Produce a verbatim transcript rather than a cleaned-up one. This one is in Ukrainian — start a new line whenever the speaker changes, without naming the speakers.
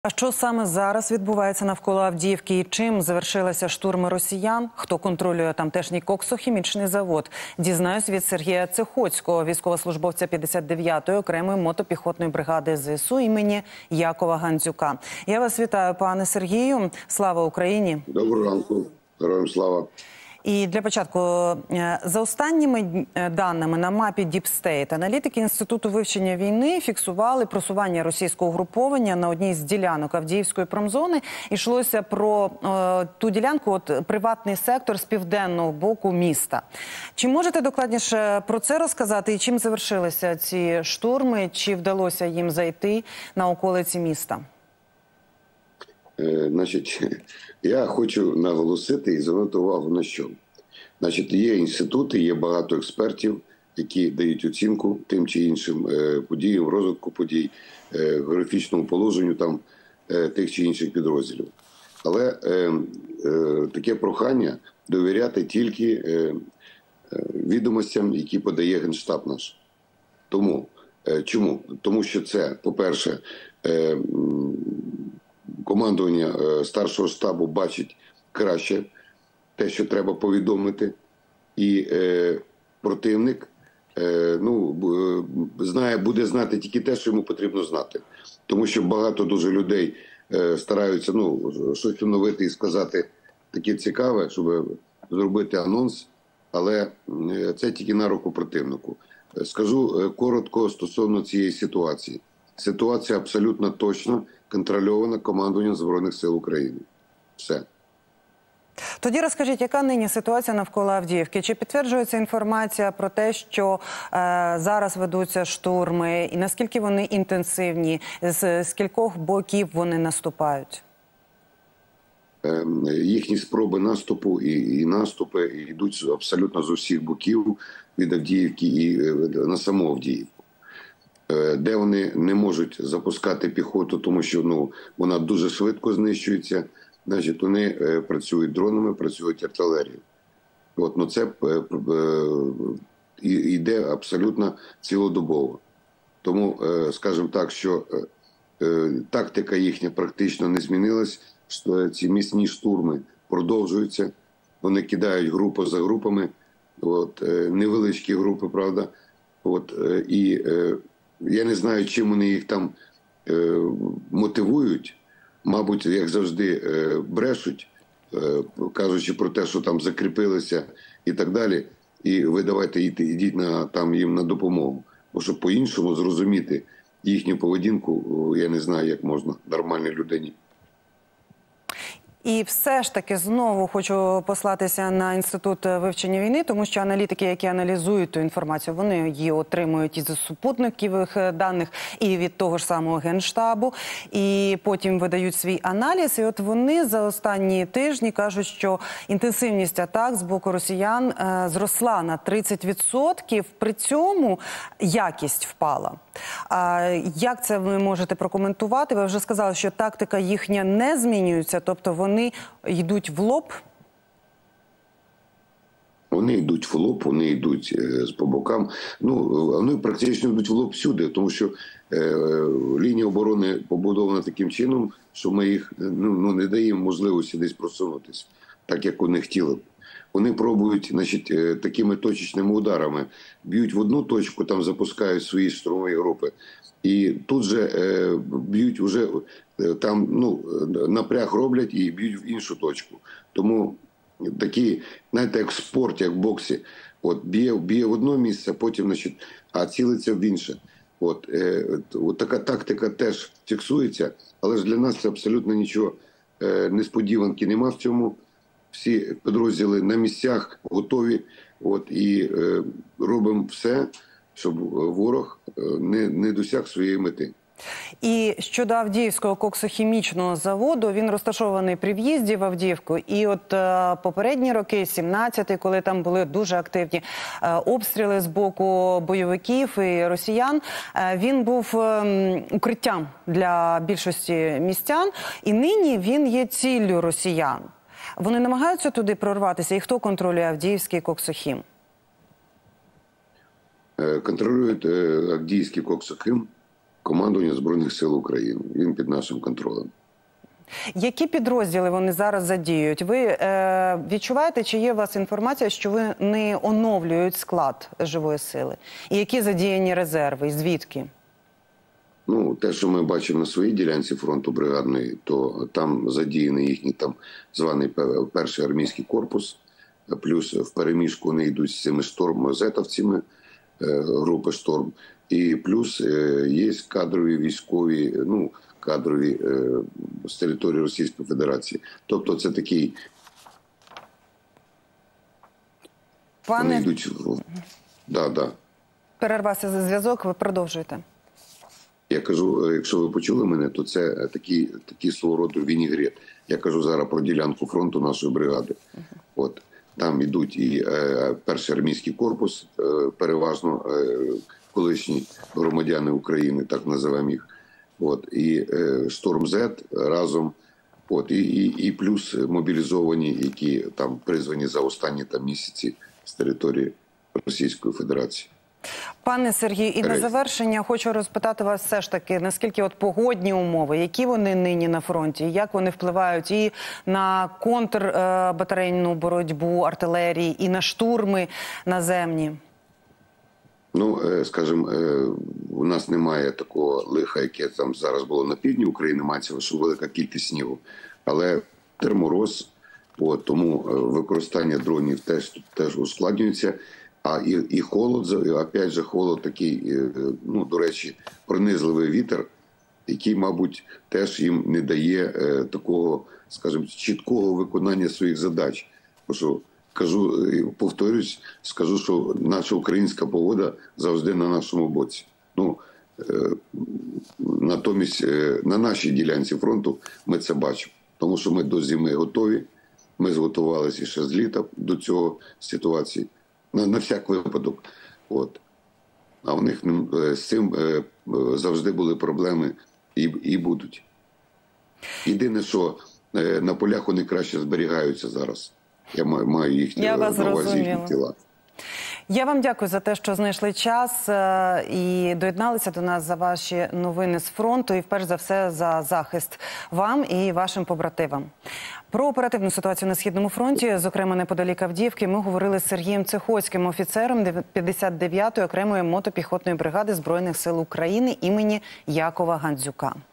А що саме зараз відбувається навколо Авдіївки і чим завершилися штурми росіян? Хто контролює тамтешній коксохімічний завод? Дізнаюсь від Сергія Цехоцького, військовослужбовця п'ятдесят дев'ятої окремої мотопіхотної бригади ЗСУ імені Якова Гандзюка. Я вас вітаю, пане Сергію. Слава Україні!
Доброго ранку. Героям слава!
І для початку, за останніми даними на мапі Deep State, аналітики Інституту вивчення війни фіксували просування російського угруповання на одній з ділянок Авдіївської промзони. Йшлося про е, ту ділянку, от приватний сектор з південного боку міста. Чи можете докладніше про це розказати і чим завершилися ці штурми? Чи вдалося їм зайти на околиці міста?
Значить, я хочу наголосити і звернути увагу на що. Значить, є інститути, є багато експертів, які дають оцінку тим чи іншим подіям, розвитку подій, географічному положенню там тих чи інших підрозділів. Але е, е, таке прохання довіряти тільки е, відомостям, які подає Генштаб наш. Тому, е, чому? Тому що це, по-перше, е, командування старшого штабу бачить краще те, що треба повідомити, і е, противник е, ну, знає, буде знати тільки те, що йому потрібно знати. Тому що багато дуже людей е, стараються ну, щось оновити і сказати таке цікаве, щоб зробити анонс, але це тільки на руку противнику. Скажу коротко стосовно цієї ситуації. Ситуація абсолютно точно контрольована командуванням Збройних сил України. Все.
Тоді розкажіть, яка нині ситуація навколо Авдіївки? Чи підтверджується інформація про те, що е, зараз ведуться штурми, і наскільки вони інтенсивні, з скількох боків вони наступають?
Е, їхні спроби наступу і, і наступи йдуть абсолютно з усіх боків від Авдіївки і е, на саму Авдіївку. Де вони не можуть запускати піхоту, тому що ну, вона дуже швидко знищується, значить вони е, працюють дронами, працюють артилерією. От, ну, це е, е, йде абсолютно цілодобово. Тому, е, скажімо так, що е, тактика їхня практично не змінилась, що ці міцні штурми продовжуються, вони кидають групу за групами, от, е, невеличкі групи, правда, от, е, і е, я не знаю, чим вони їх там е, мотивують. Мабуть, як завжди, е, брешуть, е, кажучи про те, що там закріпилися і так далі. І ви давайте йдіть на, там, їм на допомогу. Бо щоб по-іншому зрозуміти їхню поведінку, я не знаю, як можна нормальній людині.
І все ж таки знову хочу послатися на Інститут вивчення війни, тому що аналітики, які аналізують ту інформацію, вони її отримують із супутникових даних, і від того ж самого Генштабу, і потім видають свій аналіз. І от вони за останні тижні кажуть, що інтенсивність атак з боку росіян е, зросла на тридцять відсотків, при цьому якість впала. А як це ви можете прокоментувати? Ви вже сказали, що тактика їхня не змінюється, тобто вони йдуть в лоб?
Вони йдуть в лоб, вони йдуть е, по бокам. Ну, вони практично йдуть в лоб всюди, тому що е, лінія оборони побудована таким чином, що ми їх ну, ну, не даємо можливості десь просунутися, так як вони хотіли б. Вони пробують, значить, такими точечними ударами. Б'ють в одну точку, там запускають свої штурмові групи. І тут же е, б'ють вже, там, ну, напряг роблять і б'ють в іншу точку. Тому такі, знаєте, як в спорті, як в боксі. От, б'є, б'є в одне місце, потім, значить, а цілиться в інше. От, е, от така тактика теж фіксується, але ж для нас це абсолютно нічого е, несподіванки нема в цьому. Всі підрозділи на місцях готові, от, і е, робимо все, щоб ворог не, не досяг своєї мети.
І щодо Авдіївського коксохімічного заводу, він розташований при в'їзді в Авдіївку. І от е, попередні роки, сімнадцятий, коли там були дуже активні е, обстріли з боку бойовиків і росіян, е, він був е, укриттям для більшості містян. І нині він є ціллю росіян. Вони намагаються туди прорватися? І хто контролює Авдіївський коксохім?
Контролюють Авдіївський коксохім командування Збройних сил України. Він під нашим контролем.
Які підрозділи вони зараз задіють? Ви е, відчуваєте, чи є у вас інформація, що ви не оновлюють склад живої сили? І які задіяні резерви? І звідки?
Ну, те, що ми бачимо на своїй ділянці фронту бригадної, то там задіяний їхній там званий перший армійський корпус, плюс в переміжку вони йдуть з цими шторм-зетовцями, групи «Шторм», і плюс є кадрові військові, ну, кадрові з території Російської Федерації. Тобто це такий...
Пане...
Вони йдуть... Да, да.
Перервався за зв'язок, ви продовжуєте.
Я кажу, якщо ви почули мене, то це такий, такий свого роду вінігрет. Я кажу зараз про ділянку фронту нашої бригади. От. Там йдуть і е, перший армійський корпус, е, переважно е, колишні громадяни України, так називаємо їх. От. І е, «Шторм-Зет» разом. От. І, і, і плюс мобілізовані, які там призвані за останні там, місяці з території Російської Федерації.
Пане Сергію, і на завершення хочу розпитати вас все ж таки, наскільки от погодні умови, які вони нині на фронті, як вони впливають і на контрбатарейну боротьбу артилерії, і на штурми наземні?
Ну, скажімо, у нас немає такого лиха, яке там зараз було на півдні України, мається, що велика кількість снігу, але термороз, от, тому використання дронів теж, теж ускладнюється. А і, і холод, опять же, холод такий, ну, до речі, пронизливий вітер, який, мабуть, теж їм не дає е, такого, скажімо, чіткого виконання своїх задач. Тому що, кажу, повторюсь, скажу, що наша українська погода завжди на нашому боці. Ну, е, натомість, е, на нашій ділянці фронту ми це бачимо. Тому що ми до зими готові, ми зготувалися ще з літа до цього ситуації. На, на всяк випадок. От. А у них з цим е, завжди були проблеми і, і будуть. Єдине, що е, на полях вони краще зберігаються зараз. Я маю, маю їхні,
Я вас
на увазі їхні тіла.
Я вам дякую за те, що знайшли час і доєдналися до нас за ваші новини з фронту і, перш за все, за захист вам і вашим побратимам. Про оперативну ситуацію на Східному фронті, зокрема неподалік Авдіївки, ми говорили з Сергієм Цехоцьким, офіцером п'ятдесят дев'ятої окремої мотопіхотної бригади Збройних сил України імені Якова Гандзюка.